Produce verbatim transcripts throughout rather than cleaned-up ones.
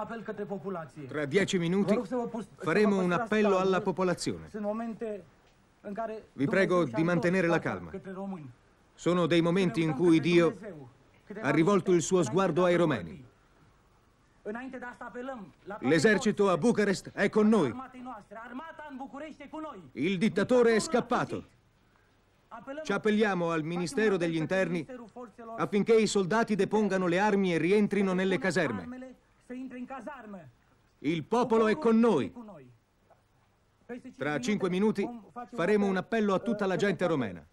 Tra dieci minuti faremo un appello alla popolazione. Vi prego di mantenere la calma. Sono dei momenti in cui Dio ha rivolto il suo sguardo ai romeni. L'esercito a Bucarest è con noi. Il dittatore è scappato. Ci appelliamo al Ministero degli Interni affinché i soldati depongano le armi e rientrino nelle caserme. Il popolo è con noi. Tra cinque minuti faremo un appello a tutta la gente romena.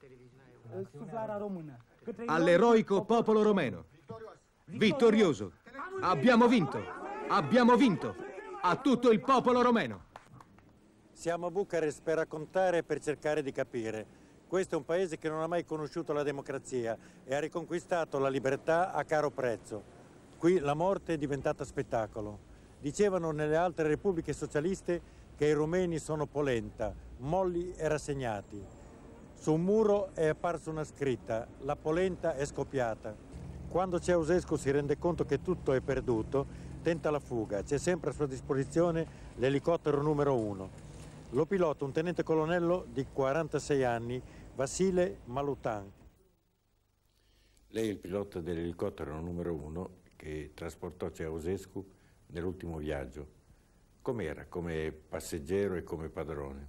All'eroico popolo romeno. Vittorioso. Abbiamo vinto. Abbiamo vinto. A tutto il popolo romeno. Siamo a Bucarest per raccontare e per cercare di capire. Questo è un paese che non ha mai conosciuto la democrazia e ha riconquistato la libertà a caro prezzo. Qui la morte è diventata spettacolo. Dicevano nelle altre repubbliche socialiste che i rumeni sono polenta, molli e rassegnati. Su un muro è apparsa una scritta: la polenta è scoppiata. Quando Ceausescu si rende conto che tutto è perduto, tenta la fuga. C'è sempre a sua disposizione l'elicottero numero uno. Lo pilota un tenente colonnello di quarantasei anni, Vasile Malutan. Lei è il pilota dell'elicottero numero uno che trasportò Ceausescu nell'ultimo viaggio. Com'era come passeggero e come padrone?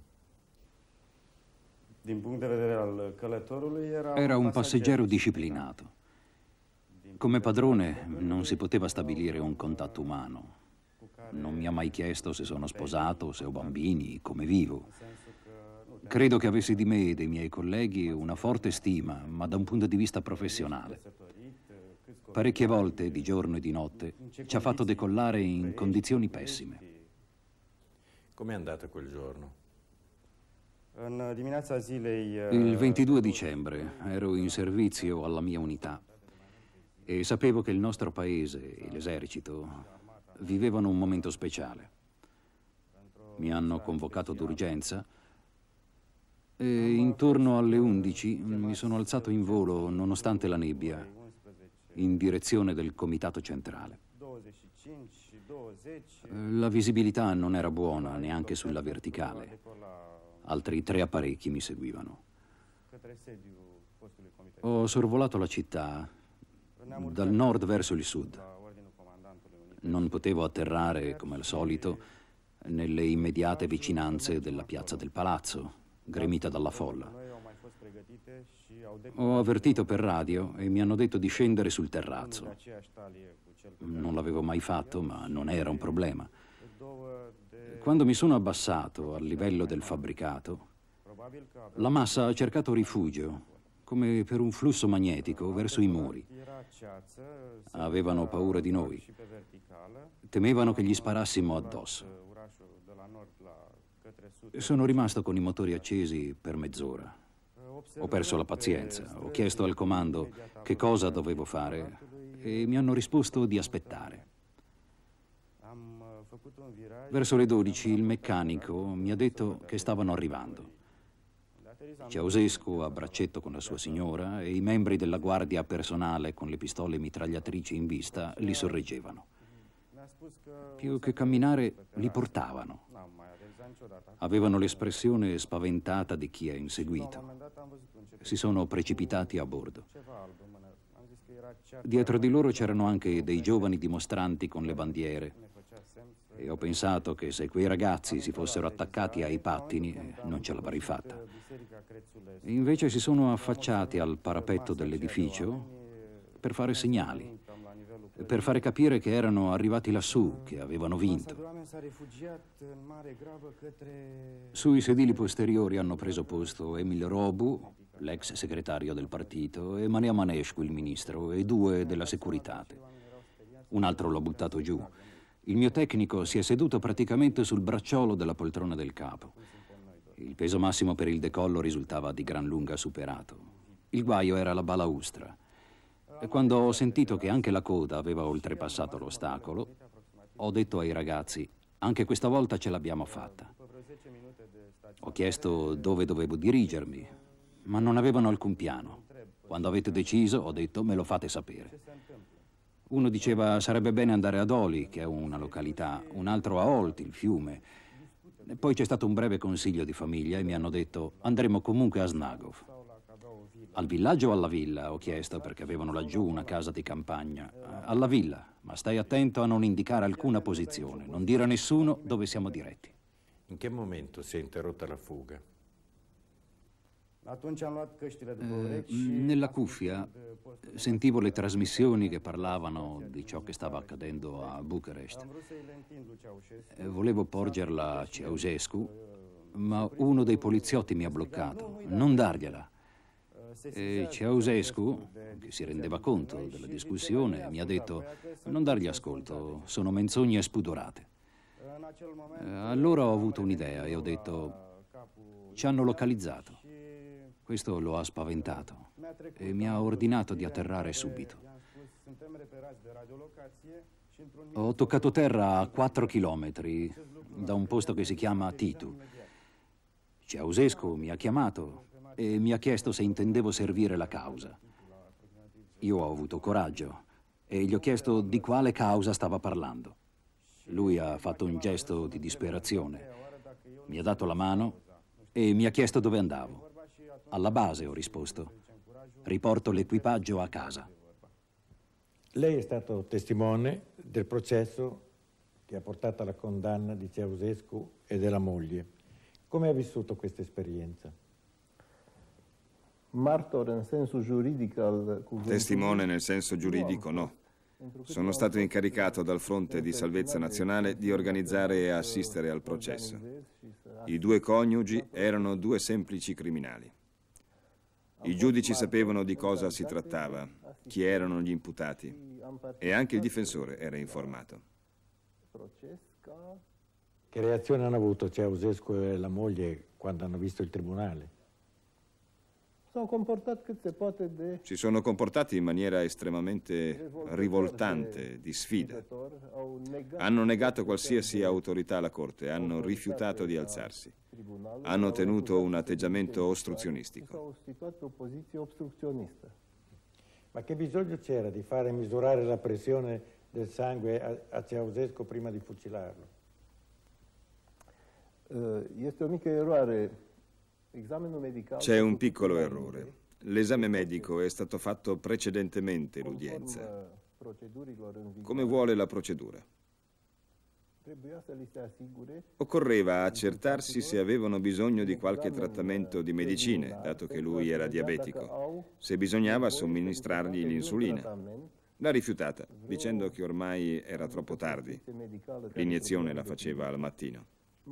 Era un passeggero disciplinato. Come padrone non si poteva stabilire un contatto umano. Non mi ha mai chiesto se sono sposato, se ho bambini, come vivo. Credo che avesse di me e dei miei colleghi una forte stima, ma da un punto di vista professionale. Parecchie volte, di giorno e di notte, ci ha fatto decollare in condizioni pessime. Com'è andata quel giorno? Il ventidue dicembre ero in servizio alla mia unità e sapevo che il nostro paese e l'esercito vivevano un momento speciale. Mi hanno convocato d'urgenza e intorno alle undici mi sono alzato in volo, nonostante la nebbia, in direzione del comitato centrale. La visibilità non era buona neanche sulla verticale. Altri tre apparecchi mi seguivano. Ho sorvolato la città dal nord verso il sud. Non potevo atterrare, come al solito, nelle immediate vicinanze della piazza del palazzo, gremita dalla folla. Ho avvertito per radio e mi hanno detto di scendere sul terrazzo. Non l'avevo mai fatto, ma non era un problema. Quando mi sono abbassato al livello del fabbricato, la massa ha cercato rifugio, come per un flusso magnetico, verso i muri. Avevano paura di noi. Temevano che gli sparassimo addosso. Sono rimasto con i motori accesi per mezz'ora. Ho perso la pazienza, ho chiesto al comando che cosa dovevo fare e mi hanno risposto di aspettare. Verso le dodici il meccanico mi ha detto che stavano arrivando. Ceausescu a braccetto con la sua signora e i membri della guardia personale con le pistole mitragliatrici in vista li sorreggevano. Più che camminare, li portavano. Avevano l'espressione spaventata di chi è inseguito. Si sono precipitati a bordo. Dietro di loro c'erano anche dei giovani dimostranti con le bandiere e ho pensato che se quei ragazzi si fossero attaccati ai pattini non ce l'avrei fatta. Invece si sono affacciati al parapetto dell'edificio per fare segnali, per fare capire che erano arrivati lassù, che avevano vinto. Sui sedili posteriori hanno preso posto Emil Robu, l'ex segretario del partito, e Manea Manescu, il ministro, e due della Securitate. Un altro l'ho buttato giù. Il mio tecnico si è seduto praticamente sul bracciolo della poltrona del capo. Il peso massimo per il decollo risultava di gran lunga superato. Il guaio era la balaustra. E quando ho sentito che anche la coda aveva oltrepassato l'ostacolo, ho detto ai ragazzi: anche questa volta ce l'abbiamo fatta. Ho chiesto dove dovevo dirigermi, ma non avevano alcun piano. Quando avete deciso, ho detto, me lo fate sapere. Uno diceva sarebbe bene andare ad Oli, che è una località, un altro a Olt, il fiume. E poi c'è stato un breve consiglio di famiglia e mi hanno detto andremo comunque a Snagov. Al villaggio o alla villa? Ho chiesto perché avevano laggiù una casa di campagna. Alla villa, ma stai attento a non indicare alcuna posizione, non dire a nessuno dove siamo diretti. In che momento si è interrotta la fuga? Eh, nella cuffia sentivo le trasmissioni che parlavano di ciò che stava accadendo a Bucarest. Eh, volevo porgerla a Ceausescu, ma uno dei poliziotti mi ha bloccato. Non dargliela. E Ceausescu, che si rendeva conto della discussione, mi ha detto non dargli ascolto, sono menzogne spudorate. Eh, allora ho avuto un'idea e ho detto ci hanno localizzato. Questo lo ha spaventato e mi ha ordinato di atterrare subito. Ho toccato terra a quattro chilometri da un posto che si chiama Titu. Ceausescu mi ha chiamato e mi ha chiesto se intendevo servire la causa. Io ho avuto coraggio e gli ho chiesto di quale causa stava parlando. Lui ha fatto un gesto di disperazione, mi ha dato la mano e mi ha chiesto dove andavo. Alla base, ho risposto. Riporto l'equipaggio a casa. Lei è stato testimone del processo che ha portato alla condanna di Ceausescu e della moglie. Come ha vissuto questa esperienza? Testimone nel senso giuridico, no. Sono stato incaricato dal Fronte di Salvezza Nazionale di organizzare e assistere al processo. I due coniugi erano due semplici criminali. I giudici sapevano di cosa si trattava, chi erano gli imputati e anche il difensore era informato. Che reazione hanno avuto Ceausescu e la moglie quando hanno visto il tribunale? Si sono comportati in maniera estremamente rivoltante, di sfida. Hanno negato qualsiasi autorità alla Corte, hanno rifiutato di alzarsi. Hanno tenuto un atteggiamento ostruzionistico. Ma che bisogno c'era di fare misurare la pressione del sangue a, a Ceausescu prima di fucilarlo? C'è un piccolo errore. L'esame medico è stato fatto precedentemente l'udienza, come vuole la procedura. Occorreva accertarsi se avevano bisogno di qualche trattamento di medicine, dato che lui era diabetico, se bisognava somministrargli l'insulina. L'ha rifiutata, dicendo che ormai era troppo tardi. L'iniezione la faceva al mattino.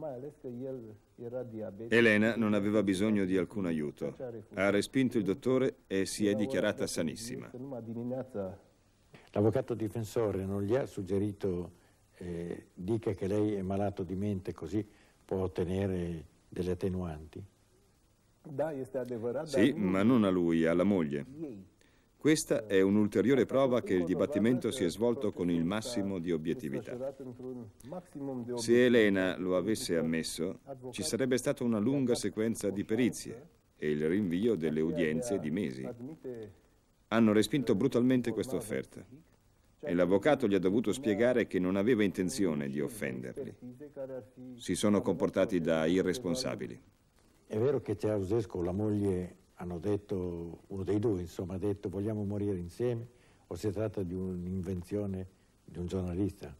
Elena non aveva bisogno di alcun aiuto. Ha respinto il dottore e si è dichiarata sanissima. L'avvocato difensore non gli ha suggerito eh, dica che lei è malato di mente così può ottenere delle attenuanti? Sì, ma non a lui, alla moglie. Questa è un'ulteriore prova che il dibattimento si è svolto con il massimo di obiettività. Se Elena lo avesse ammesso, ci sarebbe stata una lunga sequenza di perizie e il rinvio delle udienze di mesi. Hanno respinto brutalmente questa offerta e l'avvocato gli ha dovuto spiegare che non aveva intenzione di offenderli. Si sono comportati da irresponsabili. È vero che Ceausescu, la moglie, hanno detto, uno dei due insomma, ha detto vogliamo morire insieme, o si tratta di un'invenzione di un giornalista?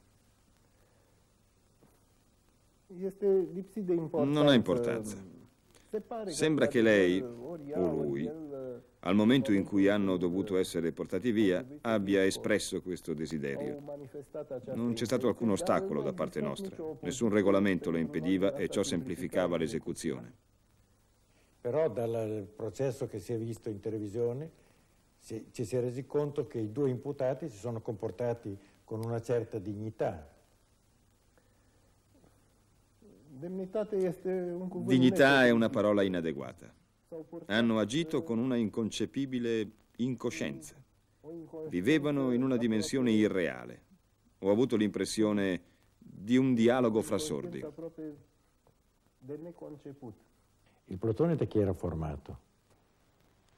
Non ha importanza. Sembra che lei, o lui, al momento in cui hanno dovuto essere portati via, abbia espresso questo desiderio. Non c'è stato alcun ostacolo da parte nostra, nessun regolamento lo impediva e ciò semplificava l'esecuzione. Però dal processo che si è visto in televisione si, ci si è resi conto che i due imputati si sono comportati con una certa dignità. Dignità è una parola inadeguata. Hanno agito con una inconcepibile incoscienza. Vivevano in una dimensione irreale. Ho avuto l'impressione di un dialogo fra sordi. Il plotone da chi era formato?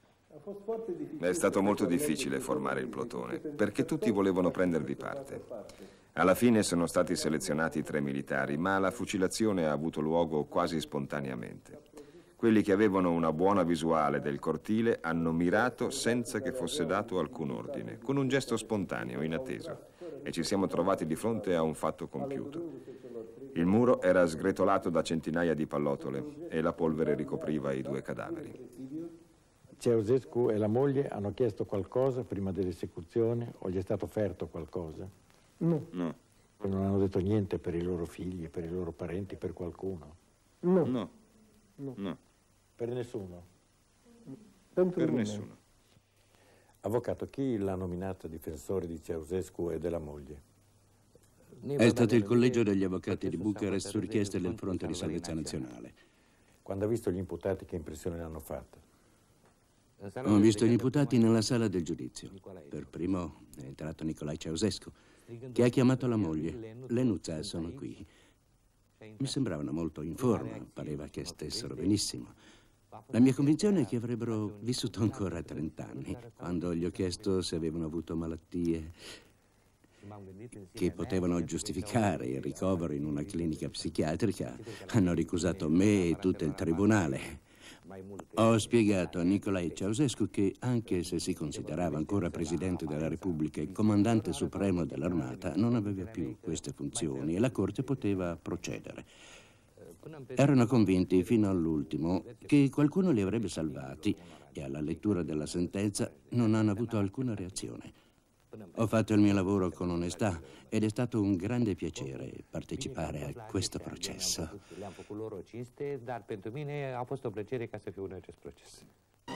È stato molto difficile formare il plotone, perché tutti volevano prendervi parte. Alla fine sono stati selezionati tre militari, ma la fucilazione ha avuto luogo quasi spontaneamente. Quelli che avevano una buona visuale del cortile hanno mirato senza che fosse dato alcun ordine, con un gesto spontaneo, inatteso, e ci siamo trovati di fronte a un fatto compiuto. Il muro era sgretolato da centinaia di pallotole e la polvere ricopriva i due cadaveri. Ceausescu e la moglie hanno chiesto qualcosa prima dell'esecuzione o gli è stato offerto qualcosa? No. No. Non hanno detto niente per i loro figli, per i loro parenti, per qualcuno? No. No. No. No. Per nessuno? Per nessuno. Avvocato, chi l'ha nominato difensore di Ceausescu e della moglie? È stato il collegio degli avvocati di Bucarest su richiesta del Fronte di Salvezza Nazionale. Quando ha visto gli imputati, che impressione le hanno fatto? Ho visto gli imputati nella sala del giudizio. Per primo è entrato Nicolae Ceausescu, che ha chiamato la moglie. Le nuzze sono qui. Mi sembravano molto in forma, pareva che stessero benissimo. La mia convinzione è che avrebbero vissuto ancora trent'anni. Quando gli ho chiesto se avevano avuto malattie che potevano giustificare il ricovero in una clinica psichiatrica, hanno ricusato me e tutto il tribunale. Ho spiegato a Nicolae Ceausescu che, anche se si considerava ancora Presidente della Repubblica e Comandante Supremo dell'Armata, non aveva più queste funzioni e la Corte poteva procedere. Erano convinti fino all'ultimo che qualcuno li avrebbe salvati e alla lettura della sentenza non hanno avuto alcuna reazione. Ho fatto il mio lavoro con onestà ed è stato un grande piacere partecipare a questo processo. Le-am făcut lor o cinste, dar pentru mine a fost o plăcere ca să fiu în acest proces.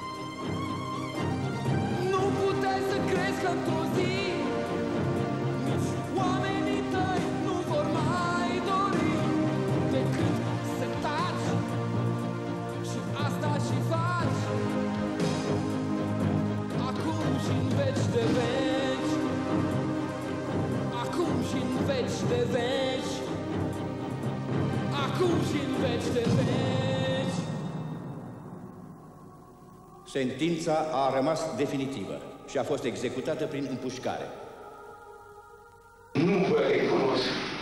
Nu puteai să crezi că într-o zi nici oamenii tăi nu vor mai dori decât să taci și asta și faci acum și în veci de veci, acum și în veci de veci, acum și în veci de veci. Sentința a rămas definitivă și a fost executată prin împușcare. Nu vă recunosc.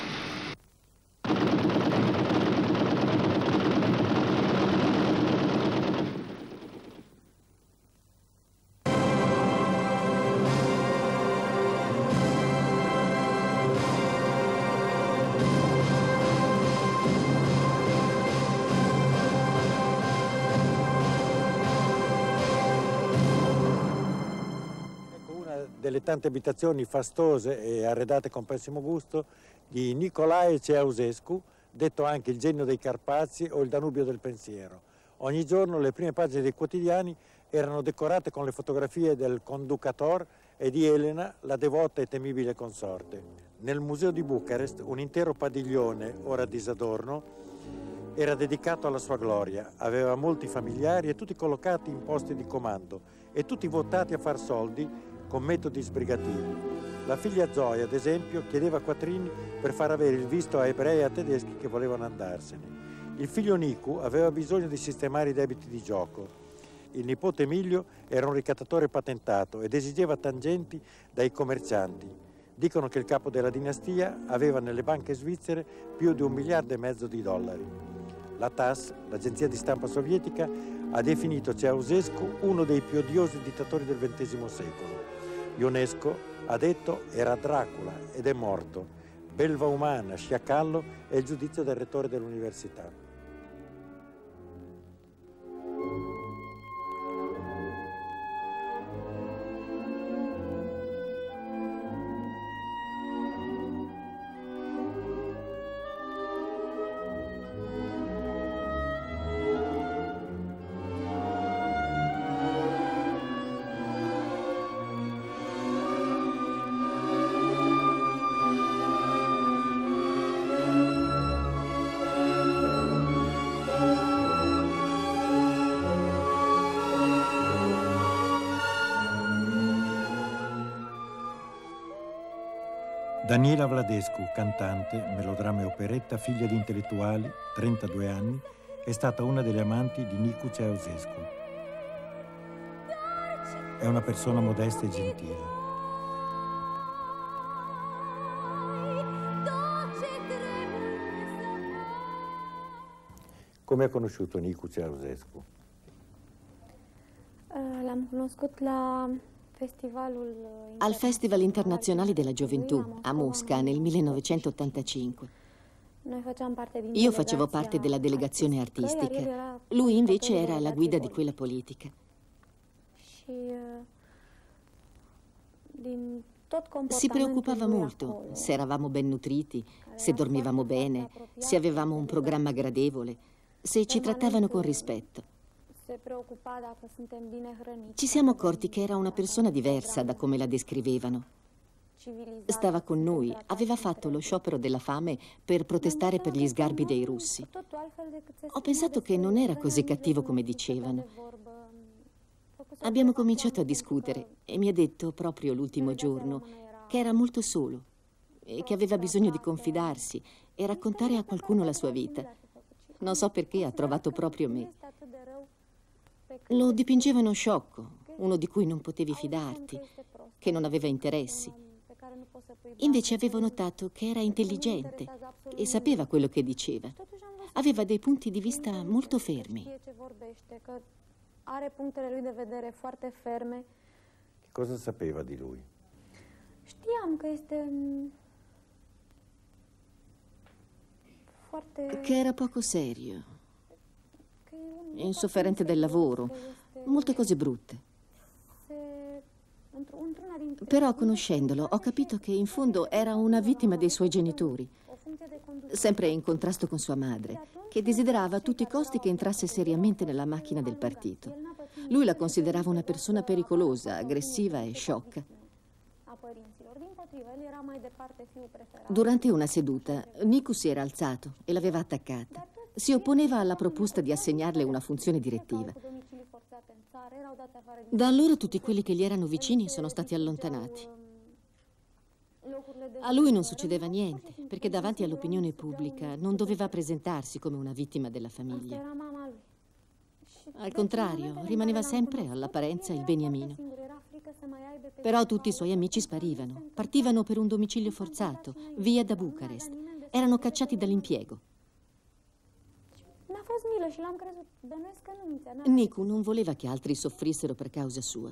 Delle tante abitazioni fastose e arredate con pessimo gusto di Nicolae Ceausescu, detto anche il genio dei Carpazi o il Danubio del pensiero. Ogni giorno le prime pagine dei quotidiani erano decorate con le fotografie del Conducator e di Elena, la devota e temibile consorte. Nel museo di Bucarest un intero padiglione, ora disadorno, era dedicato alla sua gloria. Aveva molti familiari e tutti collocati in posti di comando e tutti votati a far soldi con metodi sbrigativi. La figlia Zoe, ad esempio, chiedeva quattrini per far avere il visto a ebrei e a tedeschi che volevano andarsene. Il figlio Nicu aveva bisogno di sistemare i debiti di gioco. Il nipote Emilio era un ricattatore patentato ed esigeva tangenti dai commercianti. Dicono che il capo della dinastia aveva nelle banche svizzere più di un miliardo e mezzo di dollari. La T A S, l'agenzia di stampa sovietica, ha definito Ceausescu uno dei più odiosi dittatori del ventesimo secolo. Ionesco ha detto era Dracula ed è morto. Belva umana, sciacallo è il giudizio del rettore dell'università. Daniela Vladescu, cantante, melodramma e operetta, figlia di intellettuali, trentadue anni, è stata una delle amanti di Nicu Ceausescu. È una persona modesta e gentile. Come ha conosciuto Nicu Ceausescu? L-am cunoscut la festivalul al Festival Internazionale della Gioventù a Mosca nel millenovecentottantacinque. Io facevo parte della delegazione artistica, lui invece era la guida di quella politica. Si preoccupava molto se eravamo ben nutriti, se dormivamo bene, se avevamo un programma gradevole, se ci trattavano con rispetto. Ci siamo accorti che era una persona diversa da come la descrivevano. Stava con noi, aveva fatto lo sciopero della fame per protestare per gli sgarbi dei russi. Ho pensato che non era così cattivo come dicevano. Abbiamo cominciato a discutere e mi ha detto proprio l'ultimo giorno che era molto solo e che aveva bisogno di confidarsi e raccontare a qualcuno la sua vita. Non so perché ha trovato proprio me. Lo dipingevano sciocco, uno di cui non potevi fidarti, che non aveva interessi. Invece avevo notato che era intelligente e sapeva quello che diceva. Aveva dei punti di vista molto fermi. Are punctele lui de vedere foarte ferme. Che cosa sapeva di lui? Știam că este foarte... Che era poco serio, insofferente del lavoro, molte cose brutte. Però conoscendolo ho capito che in fondo era una vittima dei suoi genitori, sempre in contrasto con sua madre, che desiderava a tutti i costi che entrasse seriamente nella macchina del partito. Lui la considerava una persona pericolosa, aggressiva e sciocca. Durante una seduta, Nicu si era alzato e l'aveva attaccata. Si opponeva alla proposta di assegnarle una funzione direttiva. Da allora tutti quelli che gli erano vicini sono stati allontanati. A lui non succedeva niente, perché davanti all'opinione pubblica non doveva presentarsi come una vittima della famiglia. Al contrario, rimaneva sempre all'apparenza il beniamino. Però tutti i suoi amici sparivano, partivano per un domicilio forzato, via da Bucarest. Erano cacciati dall'impiego. Nicu non voleva che altri soffrissero per causa sua.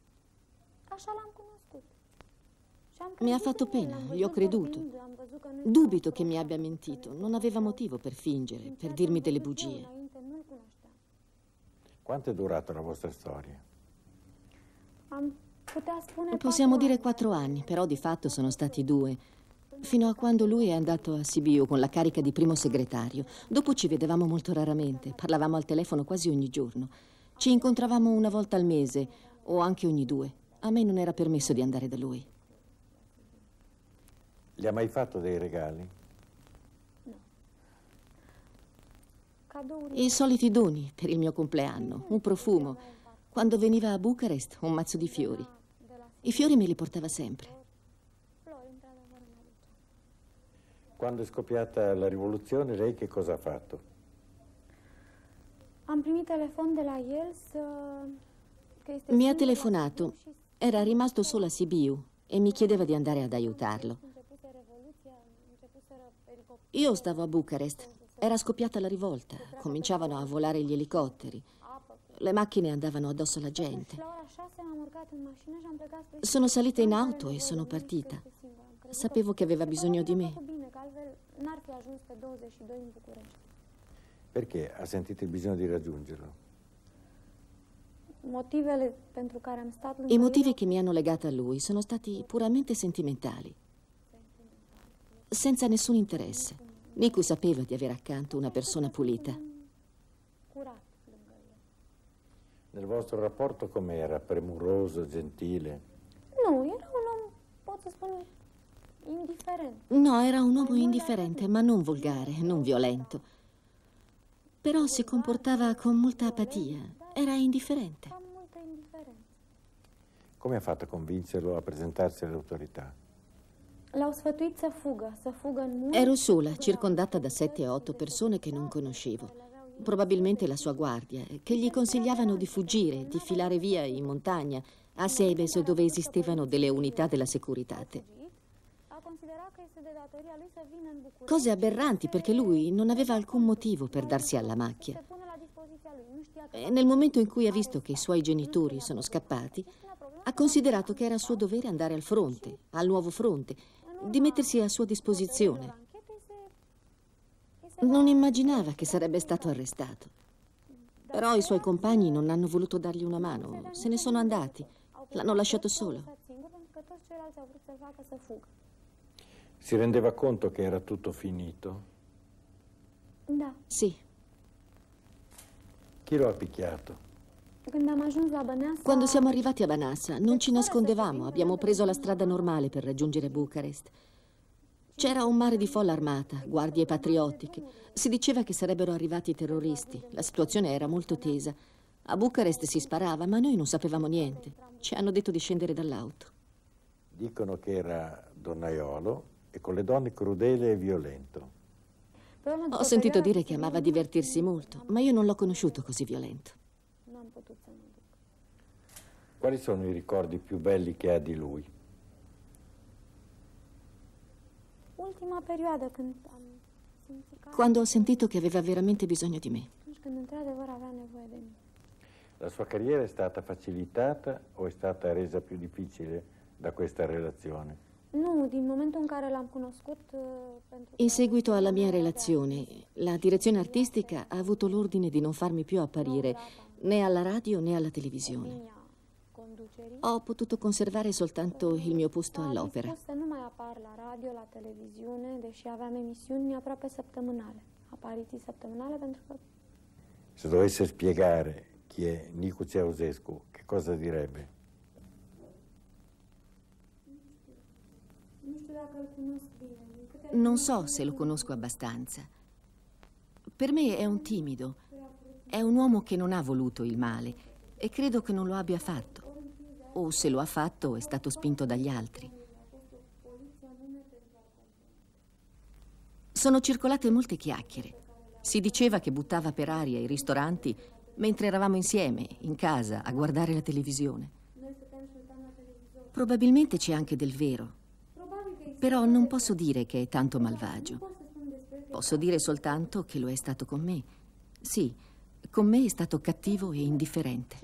Mi ha fatto pena, gli ho creduto. Dubito che mi abbia mentito, non aveva motivo per fingere, per dirmi delle bugie. Quanto è durata la vostra storia? Possiamo dire quattro anni, però di fatto sono stati due, fino a quando lui è andato a Sibiu con la carica di primo segretario. Dopo ci vedevamo molto raramente, parlavamo al telefono quasi ogni giorno. Ci incontravamo una volta al mese, o anche ogni due. A me non era permesso di andare da lui. Gli ha mai fatto dei regali? I soliti doni per il mio compleanno, un profumo. Quando veniva a Bucarest, un mazzo di fiori. I fiori me li portava sempre. Quando è scoppiata la rivoluzione, lei che cosa ha fatto? Am primit telefon de la el să... Mi ha telefonato. Era rimasto solo a Sibiu e mi chiedeva di andare ad aiutarlo. Io stavo a Bucarest. Era scoppiata la rivolta. Cominciavano a volare gli elicotteri. Le macchine andavano addosso alla gente. Sono salita in auto e sono partita. Sapevo che aveva bisogno di me. Perché ha sentito il bisogno di raggiungerlo? I motivi che mi hanno legata a lui sono stati puramente sentimentali, senza nessun interesse. Nicu sapeva di avere accanto una persona pulita. Nel vostro rapporto com'era? Premuroso, gentile? No, era un om, pot să spun, indifferent. No, era un uomo indifferente, ma non volgare, non violento. Però si comportava con molta apatia. Era indifferente. Come ha fatto a convincerlo a presentarsi alle autorità? L-au sfătuit să fugă, să fugă în munte. Ero sola, circondata da sette o otto persone che non conoscevo. Probabilmente la sua guardia, che gli consigliavano di fuggire, di filare via in montagna, a Sebeso, dove esistevano delle unità della Securitate. Cose aberranti, perché lui non aveva alcun motivo per darsi alla macchia. E nel momento in cui ha visto che i suoi genitori sono scappati, ha considerato che era suo dovere andare al fronte, al nuovo fronte, di mettersi a sua disposizione. Non immaginava che sarebbe stato arrestato. Però i suoi compagni non hanno voluto dargli una mano, se ne sono andati, l'hanno lasciato solo. Si rendeva conto che era tutto finito? Sì. Chi lo ha picchiato? Quando siamo arrivati a Banassa non ci nascondevamo, abbiamo preso la strada normale per raggiungere Bucarest. C'era un mare di folla armata, guardie patriottiche. Si diceva che sarebbero arrivati i terroristi. La situazione era molto tesa. A Bucarest si sparava, ma noi non sapevamo niente. Ci hanno detto di scendere dall'auto. Dicono che era donnaiolo e con le donne crudele e violento. Ho sentito dire che amava divertirsi molto, ma io non l'ho conosciuto così violento. Quali sono i ricordi più belli che ha di lui? Ultima perioadă când am Quando ho sentito che aveva veramente bisogno di me. când într-adevăr avea nevoie de mine. La sua carriera è stata facilitata o è stata resa più difficile da questa relazione? Nu, din momentul în care l-am cunoscut, pentru In seguito alla mia relazione, la direzione artistica ha avuto l'ordine di non farmi più apparire né alla radio né alla televisione. Ho potuto conservare soltanto il mio posto all'opera. a dispus să nu mai apar la radio, la televiziune, deși aveam emisiuni aproape săptămânale, apariții săptămânale, pentru că Se dovesse spiegare chi è Nicu Ceausescu, che cosa direbbe? nu știu dacă îl cunosc bine. Din câte Non so se lo conosco abbastanza. Per me è un timido, è un uomo che non ha voluto il male e credo che non lo abbia fatto. O se lo ha fatto è stato spinto dagli altri. Sono circolate molte chiacchiere. Si diceva che buttava per aria i ristoranti mentre eravamo insieme, in casa, a guardare la televisione. Probabilmente c'è anche del vero. Però non posso dire che è tanto malvagio. Posso dire soltanto che lo è stato con me. Sì, con me è stato cattivo e indifferente.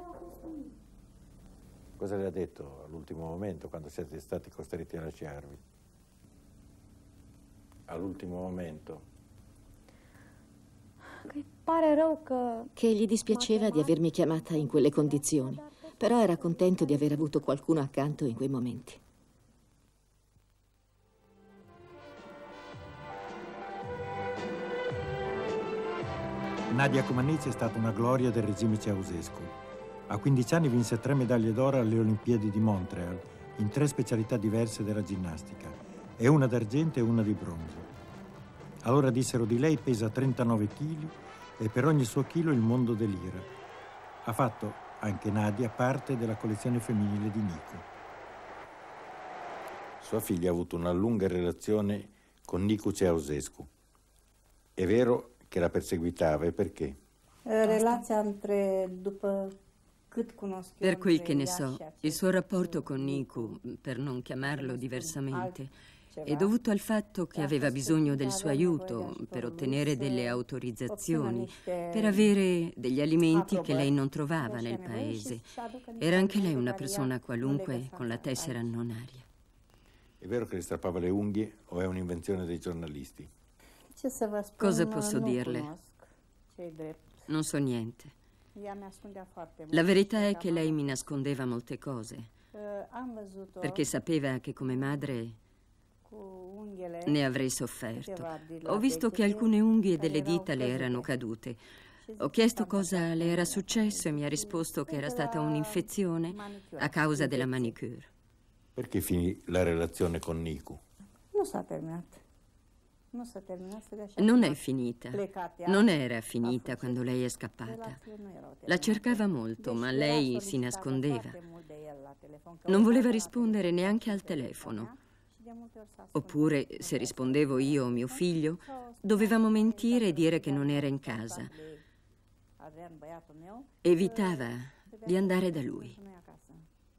Cosa le ha detto all'ultimo momento, quando siete stati costretti a lasciarvi? All'ultimo momento. Che pare rău că Che gli dispiaceva di avermi chiamata in quelle condizioni, però era contento di aver avuto qualcuno accanto in quei momenti. Nadia Comaneci è stata una gloria del regime Ceausescu. A quindici anni vinse tre medaglie d'oro alle Olimpiadi di Montreal in tre specialità diverse della ginnastica, e una d'argento e una di bronzo. Allora dissero di lei pesa trentanove chili e per ogni suo chilo il mondo delira. Ha fatto anche Nadia parte della collezione femminile di Nicu. Sua figlia ha avuto una lunga relazione con Nicu Ceausescu. È vero che la perseguitava, e perché? Relația între, după cât cunosc eu, Per quel che ne între ea so, și acest il suo rapporto con Nicu, per non chiamarlo diversamente, è dovuto al fatto che aveva bisogno del suo aiuto per ottenere delle autorizzazioni, per avere degli alimenti che lei non trovava nel paese. Era anche lei una persona qualunque con la tessera non aria. È vero che le strappava le unghie o è un'invenzione dei giornalisti? Ce să vă spun, Cosa posso nu dirle? cunosc ce-i drept. Non so niente. Ea mi-ascundea foarte mult. La verità è che lei mi nascondeva molte cose, Uh, am văzut-o perché sapeva che come madre cu unghiele. ne avrei sofferto. câteva di la Ho visto che degetele alcune unghie care delle erau dita le căzute. erano cadute. Ho chiesto cosa le era successo e mi ha risposto che era stata un'infezione a causa della manicure. Perché finì la relazione con Nicu? Nu s-a terminat. Nu s-a terminat, se așa. Non è finita. Plecate, Non era finita quando lei è scappata. relațiile nu erau La terminate. cercava molto, ma Deși lei era si solicitată nascondeva. foarte mult de el la telefon, că Non voleva urca la rispondere neanche al telefono. și de multe ori s-a sunat. Oppure, se rispondevo io o mio figlio, dovevamo mentire e dire che non era in casa. Adrian, băiatul meu, Evitava di andare da lui. nu e acasă.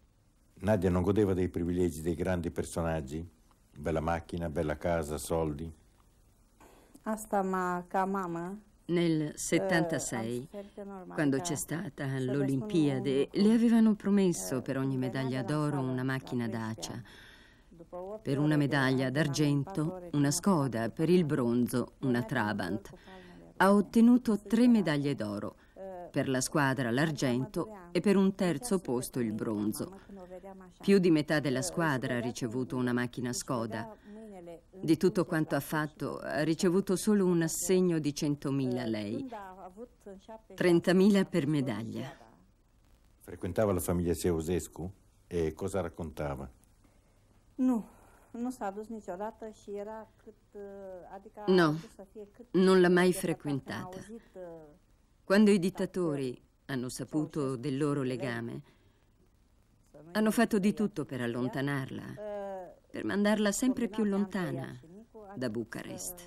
Nadia non godeva dei privilegi dei grandi personaggi? Bella macchina, bella casa, soldi? Asta ma ca mamă. Nel settantasei, quando c'è stata l'Olimpiade, le avevano promesso per ogni medaglia d'oro una macchina Dacia, per una medaglia d'argento una Skoda, per il bronzo una Trabant. Ha ottenuto tre medaglie d'oro, per la squadra l'argento e per un terzo posto il bronzo. Più di metà della squadra ha ricevuto una macchina Skoda. Di tutto quanto ha fatto, ha ricevuto solo un assegno di centomila lei, trentamila per medaglia. Frequentava la famiglia Ceausescu e cosa raccontava? Nu, nu s-a dus niciodată și era cât, adică No, non l'ha mai frequentata. Quando i dittatori hanno saputo del loro legame, hanno fatto di tutto per allontanarla, per mandarla sempre più lontana da Bucarest.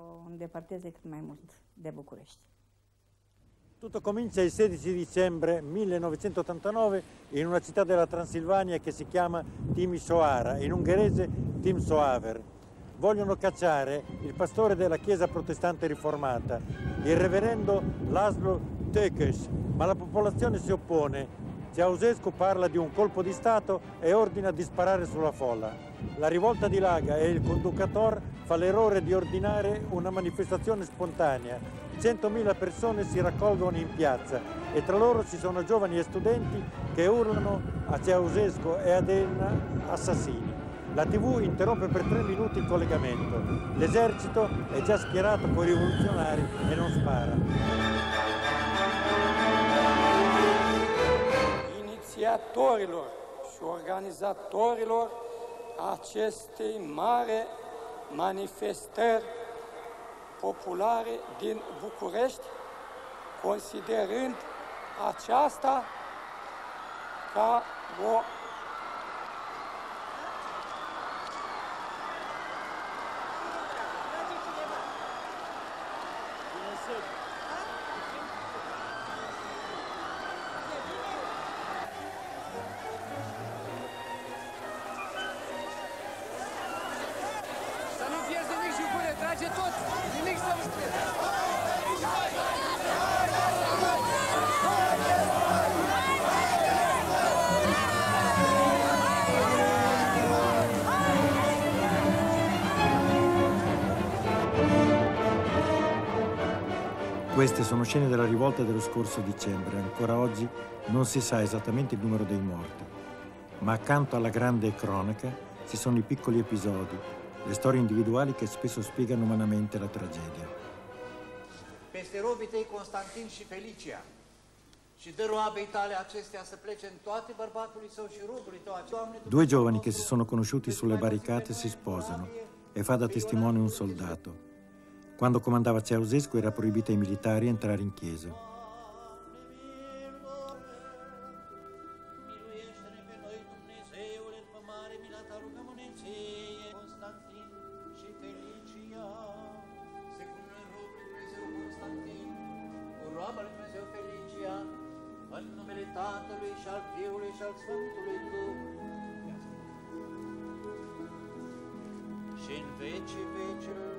Tutto comincia il sedici dicembre millenovecentottantanove in una città della Transilvania che si chiama Timișoara, in ungherese Timsoaver. Vogliono cacciare il pastore della chiesa protestante riformata, il reverendo Laszlo Tökös, ma la popolazione si oppone. Ceausescu parla di un colpo di Stato e ordina di sparare sulla folla. La rivolta dilaga e il conducatore fa l'errore di ordinare una manifestazione spontanea. centomila persone si raccolgono in piazza e tra loro ci sono giovani e studenti che urlano a Ceausescu e ad Elena assassini. La tivù interrompe per tre minuti il collegamento. L'esercito è già schierato con i rivoluzionari e non spara. Inițiatorilor și organizatorilor acestei mari manifestări populare din București, considerând aceasta ca o Queste sono scene della rivolta dello scorso dicembre. Ancora oggi non si sa esattamente il numero dei morti. Ma accanto alla grande cronaca ci sono i piccoli episodi, le storie individuali che spesso spiegano umanamente la tragedia. Peste robii tăi, Constantin și Felicia, și dă roabei tale acestea să plece în toate bărbatului său și rugului tău. Doamne, Due giovani che si sono conosciuti sulle barricate si sposano e fa da testimone un soldato. Quando comandava Ceausescu era proibito ai militari entrare in chiesa. Și în vecii vecilor.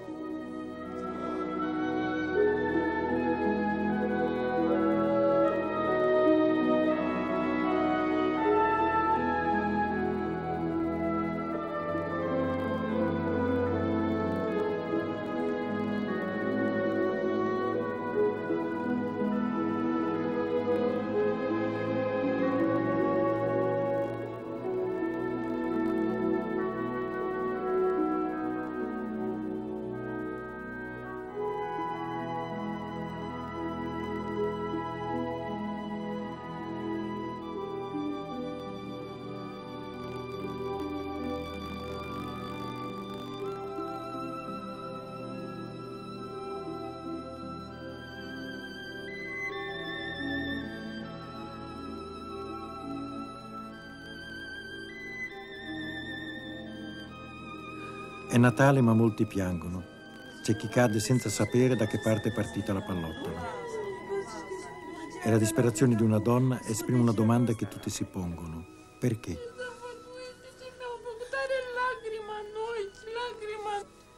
È Natale ma molti piangono. C'è chi cade senza sapere da che parte è partita la pallottola. E la disperazione di una donna esprime una domanda che tutti si pongono. Perché? Mi-au făcut tare lacrima în ochi, lacrima.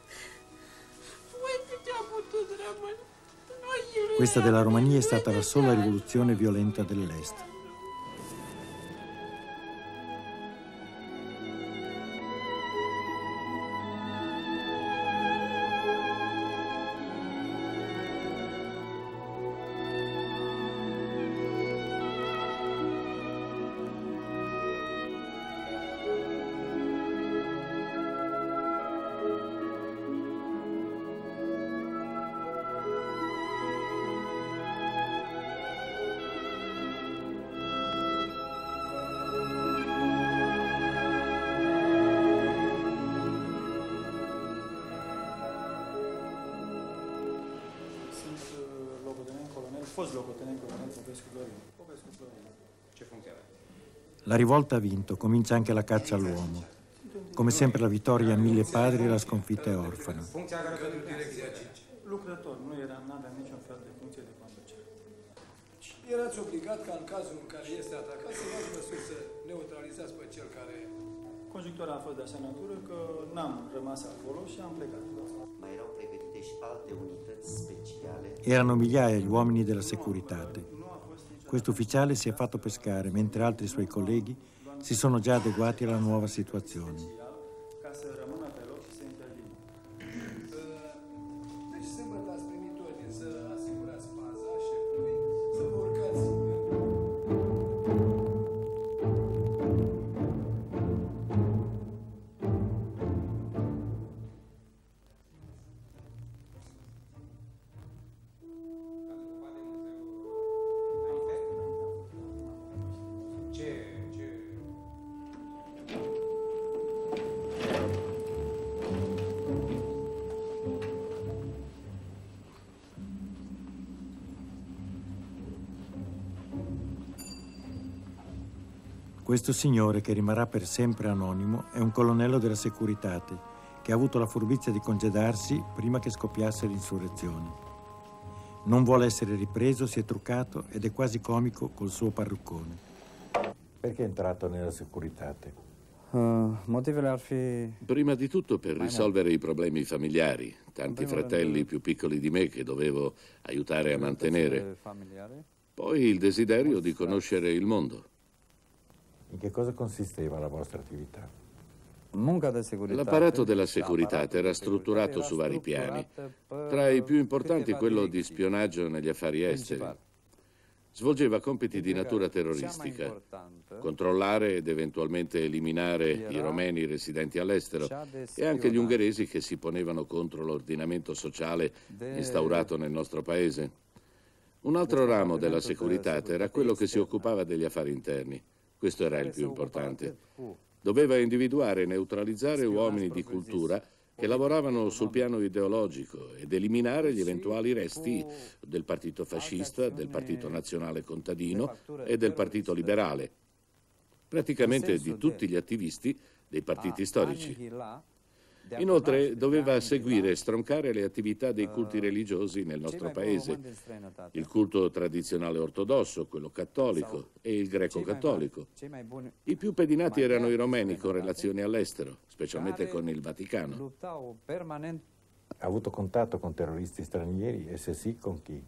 Uite ce a putut rămâne. Questa della Romania è stata la sola rivoluzione violenta dell'Est. La rivolta ha vinto, comincia anche la caccia all'uomo. Come sempre la vittoria ha mille padri e la sconfitta è orfana. Lucrător, nu era, n-avea niciun fel de funcție de conducere. Erați obligat ca în cazul în care este atacat să luați măsuri să neutralizați pe cel care... Conjunctura a fost de așa natură că n-am rămas acolo și am plecat. Mai erau pregătite și alte unități speciale. Erano migliaia gli uomini della Securitate. Questo ufficiale si è fatto pescare, mentre altri suoi colleghi si sono già adeguati alla nuova situazione. Ca să rămână pe loc și să intervină. Deci sâmbătă ați primit ordine să asigurați paza șefului, să vă urcați. Questo signore, che rimarrà per sempre anonimo, è un colonnello della Securitate che ha avuto la furbizia di congedarsi prima che scoppiasse l'insurrezione. Non vuole essere ripreso, si è truccato ed è quasi comico col suo parruccone. Perché è entrato nella Securitate? Uh, motivele ar fi... Prima di tutto per risolvere i problemi familiari, tanti fratelli più piccoli di me che dovevo aiutare a mantenere. Poi il desiderio di conoscere il mondo. In che cosa consisteva la vostra attività? L'apparato della Securitate era strutturato su vari piani, tra i più importanti quello di spionaggio negli affari esteri. Svolgeva compiti di natura terroristica, controllare ed eventualmente eliminare i romeni residenti all'estero e anche gli ungheresi che si ponevano contro l'ordinamento sociale instaurato nel nostro paese. Un altro ramo della Securitate era quello che si occupava degli affari interni. Questo era il più importante. Doveva individuare e neutralizzare uomini di cultura che lavoravano sul piano ideologico ed eliminare gli eventuali resti del partito fascista, del partito nazionale contadino e del partito liberale, praticamente di tutti gli attivisti dei partiti storici. Inoltre doveva seguire e stroncare le attività dei culti religiosi nel nostro paese, il culto tradizionale ortodosso, quello cattolico e il greco-cattolico. I più pedinati erano i romeni con relazioni all'estero, specialmente con il Vaticano. Ha avuto contatto con terroristi stranieri e se sì, con chi?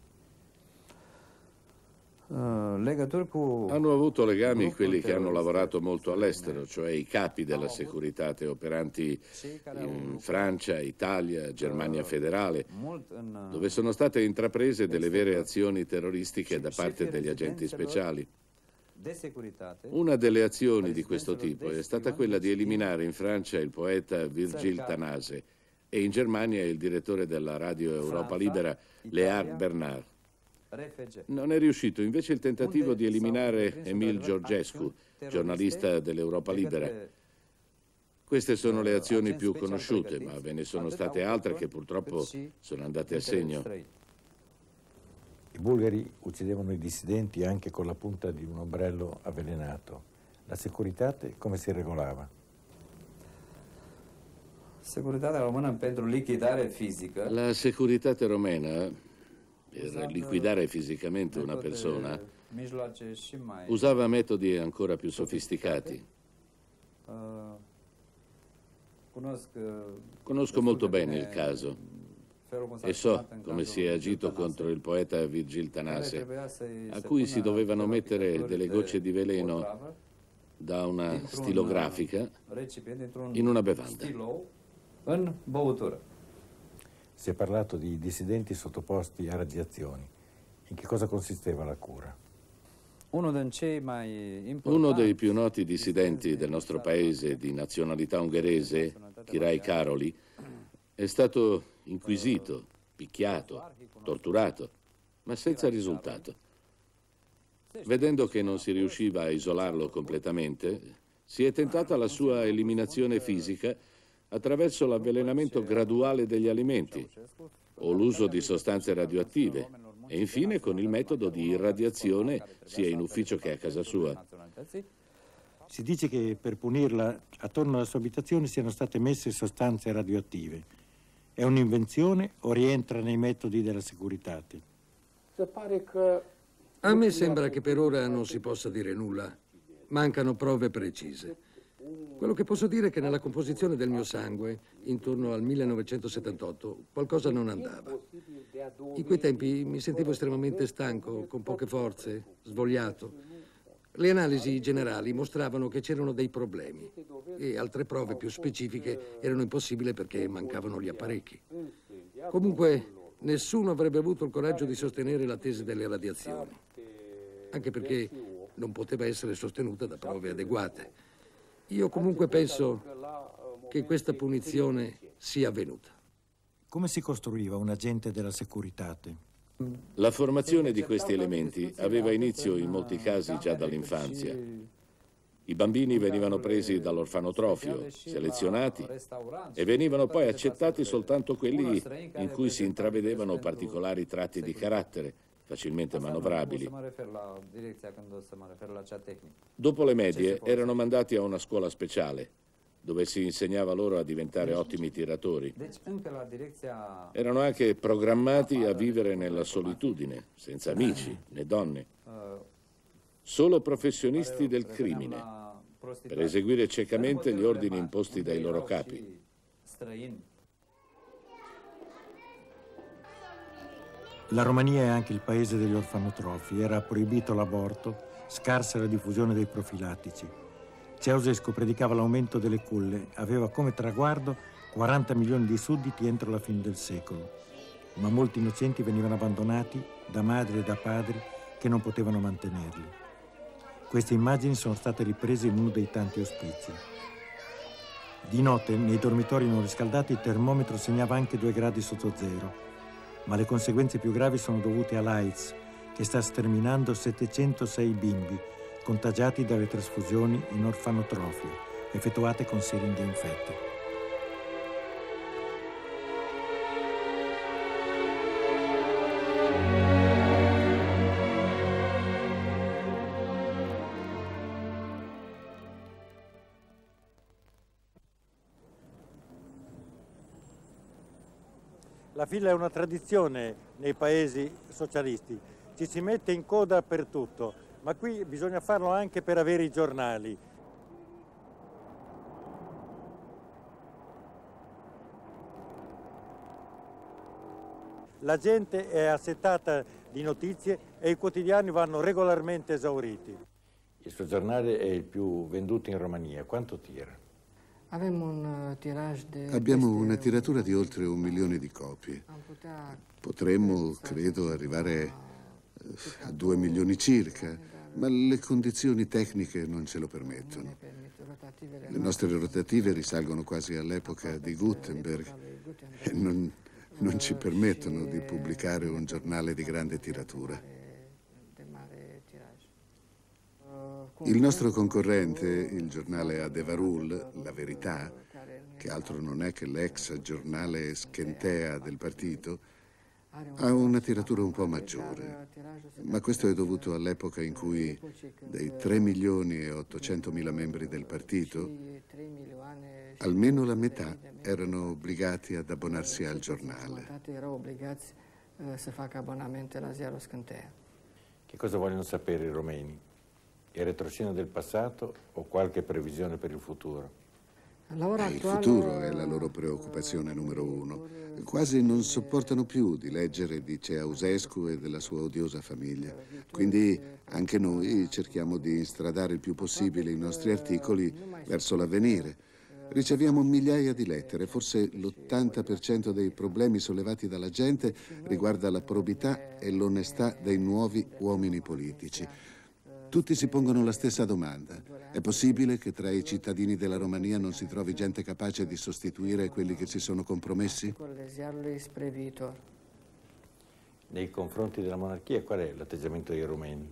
Hanno avuto legami quelli che hanno lavorato molto all'estero, cioè i capi della Securitate operanti in Francia, Italia, Germania federale, dove sono state intraprese delle vere azioni terroristiche da parte degli agenti speciali. Una delle azioni di questo tipo è stata quella di eliminare in Francia il poeta Virgile Tanase e in Germania il direttore della radio Europa Libera, Léard Bernard. Non è riuscito invece il tentativo di eliminare Emil Georgescu, giornalista dell'Europa Libera. Queste sono le azioni più conosciute, ma ve ne sono state altre che purtroppo sono andate a segno. I bulgari uccidevano i dissidenti anche con la punta di un ombrello avvelenato. La Securitate come si regolava? Securitatea română pentru lichidare fizică. La Securitate romena, per liquidare fisicamente una persona, usava metodi ancora più sofisticati. Conosco molto bene il caso e so come si è agito contro il poeta Virgil Tanase, a cui si dovevano mettere delle gocce di veleno da una stilografica in una bevanda. Si è parlato di dissidenti sottoposti a radiazioni. In che cosa consisteva la cura? Uno dei più noti dissidenti del nostro paese di nazionalità ungherese, Király Károly, è stato inquisito, picchiato, torturato, ma senza risultato. Vedendo che non si riusciva a isolarlo completamente, si è tentata la sua eliminazione fisica attraverso l'avvelenamento graduale degli alimenti o l'uso di sostanze radioattive e infine con il metodo di irradiazione sia in ufficio che a casa sua. Si dice che per punirla attorno alla sua abitazione siano state messe sostanze radioattive. È un'invenzione o rientra nei metodi della Securitate? A me sembra che per ora non si possa dire nulla. Mancano prove precise. Quello che posso dire è che nella composizione del mio sangue, intorno al millenovecentosettantotto, qualcosa non andava. In quei tempi mi sentivo estremamente stanco, con poche forze, svogliato. Le analisi generali mostravano che c'erano dei problemi e altre prove più specifiche erano impossibili perché mancavano gli apparecchi. Comunque, nessuno avrebbe avuto il coraggio di sostenere la tesi delle radiazioni, anche perché non poteva essere sostenuta da prove adeguate. Io comunque penso che questa punizione sia avvenuta. Come si costruiva un agente della Securitate? La formazione di questi elementi aveva inizio in molti casi già dall'infanzia. I bambini venivano presi dall'orfanotrofio, selezionati e venivano poi accettati soltanto quelli in cui si intravedevano particolari tratti di carattere, facilmente manovrabili. Dopo le medie erano mandati a una scuola speciale, dove si insegnava loro a diventare ottimi tiratori. Erano anche programmati a vivere nella solitudine, senza amici né donne. Solo professionisti del crimine, per eseguire ciecamente gli ordini imposti dai loro capi. La Romania è anche il paese degli orfanotrofi. Era proibito l'aborto, scarsa la diffusione dei profilattici. Ceausescu predicava l'aumento delle culle, aveva come traguardo quaranta milioni di sudditi entro la fine del secolo. Ma molti innocenti venivano abbandonati da madri e da padri che non potevano mantenerli. Queste immagini sono state riprese in uno dei tanti ospizi. Di notte, nei dormitori non riscaldati, il termometro segnava anche due gradi sotto zero. Ma le conseguenze più gravi sono dovute all'AIDS, che sta sterminando settecentosei bimbi contagiati dalle trasfusioni in orfanotrofio, effettuate con siringhe infette. La fila è una tradizione nei paesi socialisti, ci si mette in coda per tutto, ma qui bisogna farlo anche per avere i giornali. La gente è assetata di notizie e i quotidiani vanno regolarmente esauriti. Il suo giornale è il più venduto in Romania, quanto tira? Abbiamo una tiratura di oltre un milione di copie. Potremmo, credo, arrivare a due milioni circa, ma le condizioni tecniche non ce lo permettono. Le nostre rotative risalgono quasi all'epoca di Gutenberg e non, non ci permettono di pubblicare un giornale di grande tiratura. Il nostro concorrente, il giornale Adevarul, La Verità, che altro non è che l'ex giornale Skentea del partito, ha una tiratura un po' maggiore, ma questo è dovuto all'epoca in cui dei tre milioni e ottocentomila membri del partito, almeno la metà erano obbligati ad abbonarsi al giornale. Che cosa vogliono sapere i romeni? Il retroscena del passato o qualche previsione per il futuro? Il futuro è la loro preoccupazione numero uno. Quasi non sopportano più di leggere di Ceausescu e della sua odiosa famiglia. Quindi anche noi cerchiamo di instradare il più possibile i nostri articoli verso l'avvenire. Riceviamo migliaia di lettere, forse l'ottanta per cento dei problemi sollevati dalla gente riguarda la probità e l'onestà dei nuovi uomini politici. Tutti si pongono la stessa domanda. È possibile che tra i cittadini della Romania non si trovi gente capace di sostituire quelli che si sono compromessi? Nei confronti della monarchia qual è l'atteggiamento dei rumeni?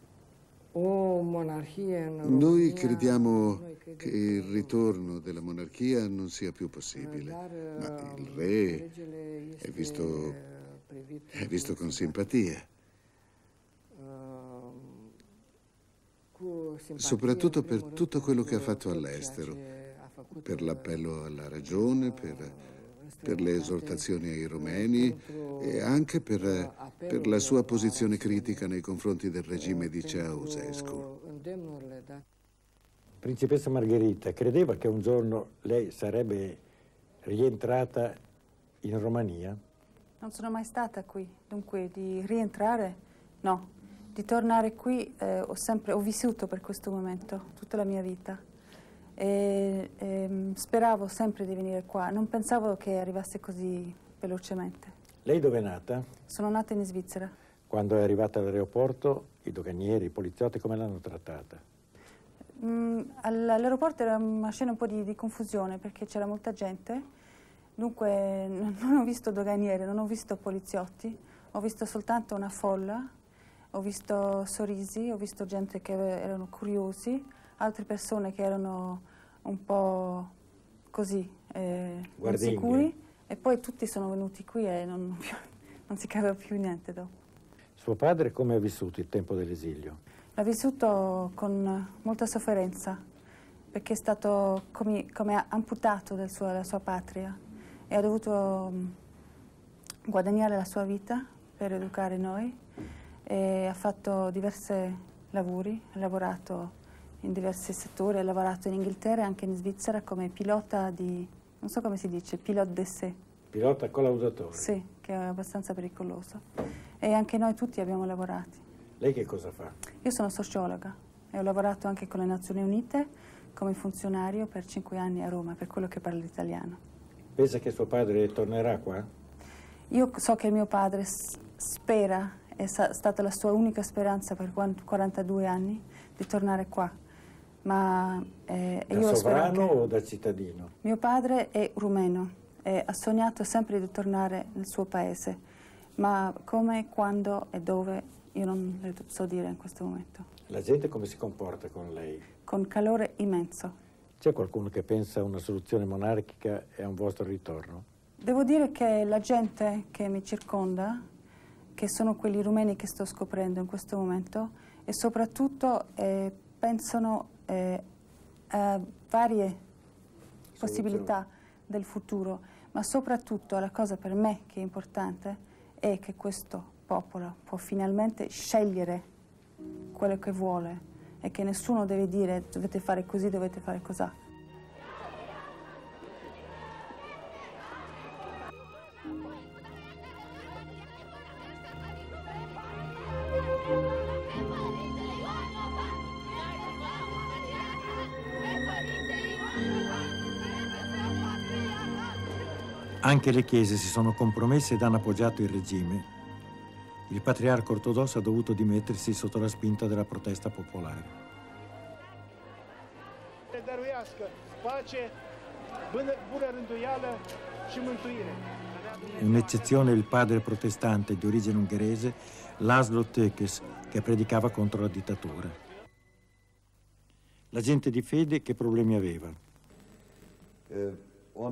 Noi crediamo che il ritorno della monarchia non sia più possibile, ma il re è visto, è visto con simpatia. Soprattutto per tutto quello che ha fatto all'estero, per l'appello alla ragione, per, per le esortazioni ai romeni e anche per, per la sua posizione critica nei confronti del regime di Ceausescu. Principessa Margherita, credeva che un giorno lei sarebbe rientrata in Romania? Non sono mai stata qui, dunque di rientrare, no. Di tornare qui eh, ho sempre, ho vissuto per questo momento tutta la mia vita e, e speravo sempre di venire qua, non pensavo che arrivasse così velocemente. Lei dove è nata? Sono nata in Svizzera. Quando è arrivata all'aeroporto, i doganieri, i poliziotti come l'hanno trattata? Mm, all'aeroporto era una scena un po' di, di confusione perché c'era molta gente, dunque non, non ho visto doganieri, non ho visto poliziotti, ho visto soltanto una folla. Ho visto sorrisi, ho visto gente che erano curiosi, altre persone che erano un po' così, eh, insicuri, e poi tutti sono venuti qui e non, non si capiva più niente dopo. Suo padre come ha vissuto il tempo dell'esilio? L'ha vissuto con molta sofferenza, perché è stato come, come amputato dal suo, dalla sua patria e ha dovuto um, guadagnare la sua vita per educare noi. E ha fatto diversi lavori, ha lavorato in diversi settori, ha lavorato in Inghilterra e anche in Svizzera come pilota di, non so come si dice, pilota d'essai. Pilota collaudatore? Sì, che è abbastanza pericoloso. E anche noi tutti abbiamo lavorato. Lei che cosa fa? Io sono sociologa e ho lavorato anche con le Nazioni Unite come funzionario per cinque anni a Roma, per quello che parlo l'italiano. Pensa che suo padre tornerà qua? Io so che mio padre spera, è stata la sua unica speranza per quarantadue anni di tornare qua. Ma eh, da io sovrano spero che... o da cittadino? Mio padre è rumeno e ha sognato sempre di tornare nel suo paese, ma come, quando e dove io non le so dire in questo momento. La gente come si comporta con lei? Con calore immenso. C'è qualcuno che pensa a una soluzione monarchica e a un vostro ritorno? Devo dire che la gente che mi circonda, che sono quelli rumeni che sto scoprendo in questo momento, e soprattutto eh, pensano eh, a varie possibilità del futuro, ma soprattutto la cosa per me che è importante è che questo popolo può finalmente scegliere quello che vuole e che nessuno deve dire dovete fare così, dovete fare così. Anche le chiese si sono compromesse ed hanno appoggiato il regime. Il patriarca ortodosso ha dovuto dimettersi sotto la spinta della protesta popolare. Un'eccezione è il padre protestante di origine ungherese, Laszlo Tökes, che predicava contro la dittatura. La gente di fede che problemi aveva? Eh.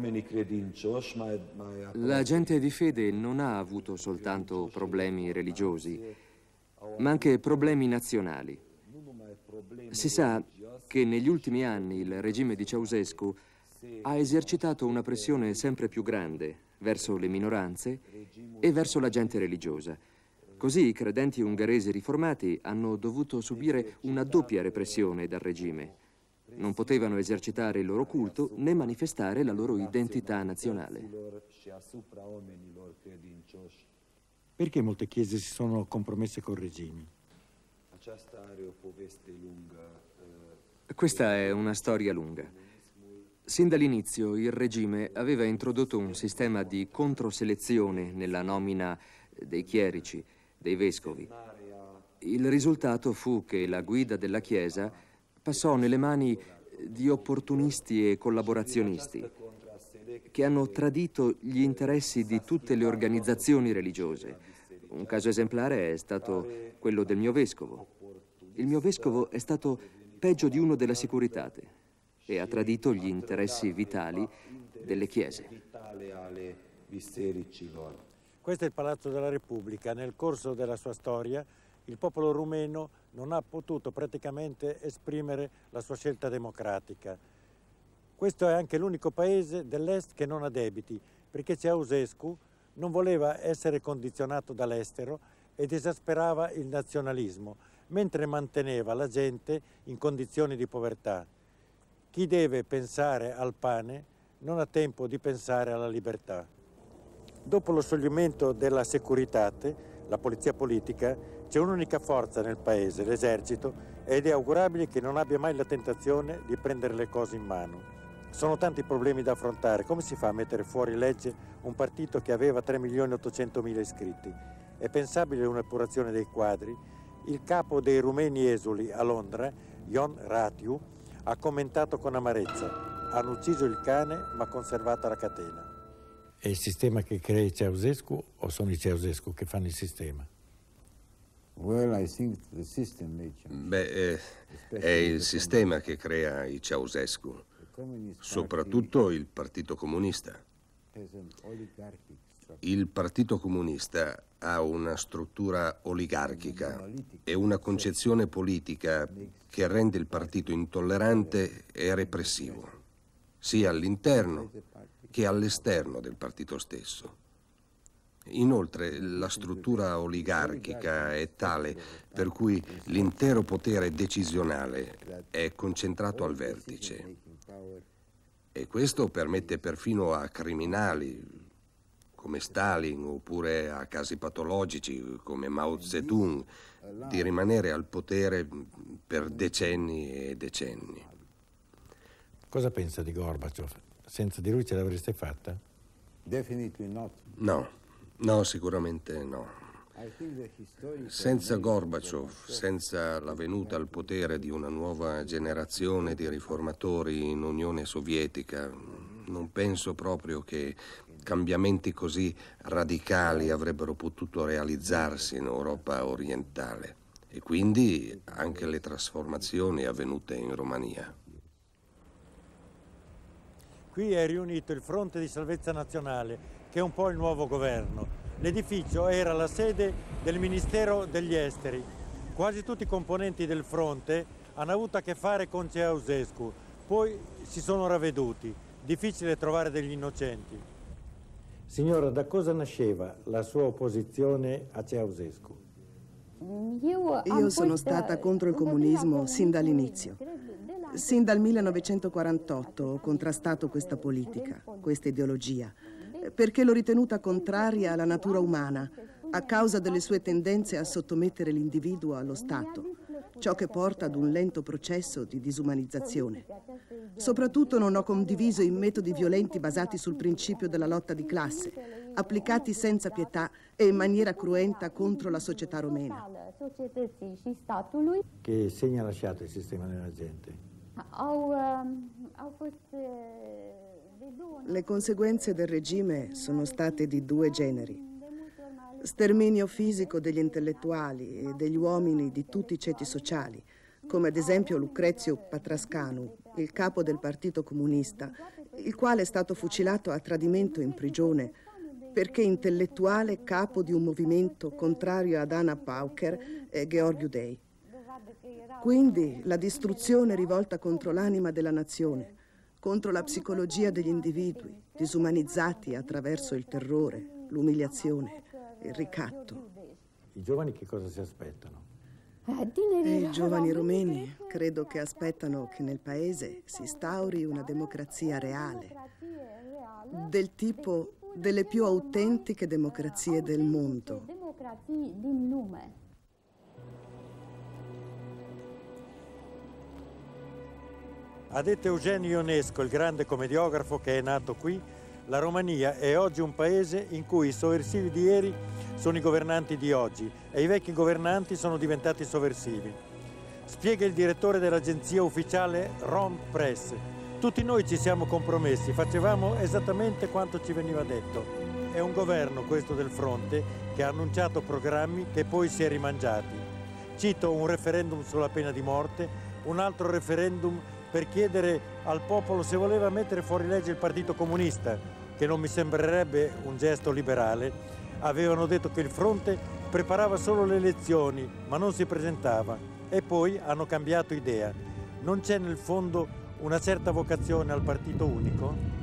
La gente di fede non ha avuto soltanto problemi religiosi, ma anche problemi nazionali. Si sa che negli ultimi anni il regime di Ceausescu ha esercitato una pressione sempre più grande verso le minoranze e verso la gente religiosa, Così i credenti ungheresi riformati hanno dovuto subire una doppia repressione dal regime. Non potevano esercitare il loro culto né manifestare la loro identità nazionale. Perché molte chiese si sono compromesse col regime? Questa è una storia lunga. Sin dall'inizio il regime aveva introdotto un sistema di controselezione nella nomina dei chierici, dei vescovi. Il risultato fu che la guida della Chiesa passò nelle mani di opportunisti e collaborazionisti che hanno tradito gli interessi di tutte le organizzazioni religiose. Un caso esemplare è stato quello del mio vescovo. Il mio vescovo è stato peggio di uno della Securitate e ha tradito gli interessi vitali delle chiese. Questo è il Palazzo della Repubblica. Nel corso della sua storia il popolo rumeno non ha potuto praticamente esprimere la sua scelta democratica. Questo è anche l'unico paese dell'Est che non ha debiti, perché Ceausescu non voleva essere condizionato dall'estero ed esasperava il nazionalismo, mentre manteneva la gente in condizioni di povertà. Chi deve pensare al pane non ha tempo di pensare alla libertà. Dopo lo scioglimento della Securitate, la polizia politica, c'è un'unica forza nel paese, l'esercito, ed è augurabile che non abbia mai la tentazione di prendere le cose in mano. Sono tanti i problemi da affrontare. Come si fa a mettere fuori legge un partito che aveva tre milioni ottocentomila iscritti? È pensabile un'epurazione dei quadri? Il capo dei rumeni esuli a Londra, Ion Ratiu, ha commentato con amarezza: hanno ucciso il cane ma conservata la catena. È il sistema che crea i Ceausescu o sono i Ceausescu che fanno il sistema? Beh, eh, è il sistema che crea i Ceausescu, soprattutto il Partito Comunista. Il Partito Comunista ha una struttura oligarchica e una concezione politica che rende il partito intollerante e repressivo, sia all'interno che all'esterno del partito stesso. Inoltre, la struttura oligarchica è tale per cui l'intero potere decisionale è concentrato al vertice. E questo permette perfino a criminali come Stalin oppure a casi patologici come Mao Zedong di rimanere al potere per decenni e decenni. Cosa pensa di Gorbaciov? Senza di lui ce l'avreste fatta? No, no, sicuramente no. Senza Gorbaciov, senza la venuta al potere di una nuova generazione di riformatori in Unione Sovietica, non penso proprio che cambiamenti così radicali avrebbero potuto realizzarsi in Europa orientale e quindi anche le trasformazioni avvenute in Romania. Qui è riunito il Fronte di Salvezza Nazionale, che è un po' il nuovo governo. L'edificio era la sede del Ministero degli Esteri. Quasi tutti i componenti del fronte hanno avuto a che fare con Ceausescu, poi si sono ravveduti. Difficile trovare degli innocenti. Signora, da cosa nasceva la sua opposizione a Ceausescu? Io sono stata contro il comunismo sin dall'inizio. Sin dal millenovecentoquarantotto ho contrastato questa politica, questa ideologia, perché l'ho ritenuta contraria alla natura umana, a causa delle sue tendenze a sottomettere l'individuo allo Stato, ciò che porta ad un lento processo di disumanizzazione. Soprattutto non ho condiviso i metodi violenti basati sul principio della lotta di classe, applicati senza pietà e in maniera cruenta contro la società romena. Che segno ha lasciato il sistema nella gente? Le conseguenze del regime sono state di due generi. Sterminio fisico degli intellettuali e degli uomini di tutti i ceti sociali, come ad esempio Lucrezio Patrascanu, il capo del Partito Comunista, il quale è stato fucilato a tradimento in prigione perché intellettuale capo di un movimento contrario ad Anna Pauker e Gheorghiu Dei. Quindi la distruzione rivolta contro l'anima della nazione, contro la psicologia degli individui, disumanizzati attraverso il terrore, l'umiliazione, il ricatto. I giovani che cosa si aspettano? E i giovani rumeni credo che aspettano che nel paese si instauri una democrazia reale, del tipo delle più autentiche democrazie del mondo. Ha detto Eugenio Ionesco, il grande commediografo che è nato qui, la Romania è oggi un paese in cui i sovversivi di ieri sono i governanti di oggi e i vecchi governanti sono diventati sovversivi. Spiega il direttore dell'agenzia ufficiale Rom Press. Tutti noi ci siamo compromessi, facevamo esattamente quanto ci veniva detto. È un governo, questo del fronte, che ha annunciato programmi che poi si è rimangiati. Cito un referendum sulla pena di morte, un altro referendum per chiedere al popolo se voleva mettere fuori legge il Partito Comunista, che non mi sembrerebbe un gesto liberale. Avevano detto che il fronte preparava solo le elezioni, ma non si presentava. E poi hanno cambiato idea. Non c'è nel fondo una certa vocazione al partito unico?